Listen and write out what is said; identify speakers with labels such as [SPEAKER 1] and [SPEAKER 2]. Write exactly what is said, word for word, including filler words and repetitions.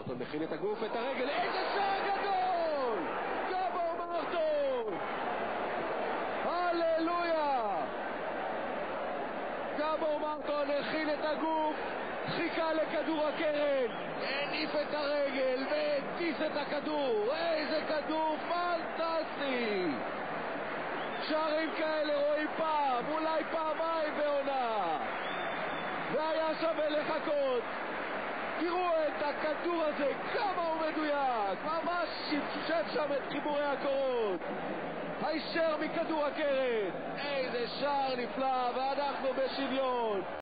[SPEAKER 1] מרטון מכין את הגוף, את הרגל, איזה שער גדול! גבור מרטון! הללויה! גבור מרטון הכין את הגוף, חיכה לכדור הקרן, הניף את הרגל והטיס את הכדור. איזה כדור פנטסטי! שערים כאלה רואים פעם, אולי פעמיים בעונה, והיה שווה לחכות. תראו את הכדור הזה, כמה הוא מדויק, ממש שפשף שם את חיבורי הקורות, הישר מכדור הקרן. איזה שער נפלא, ואנחנו בשוויון.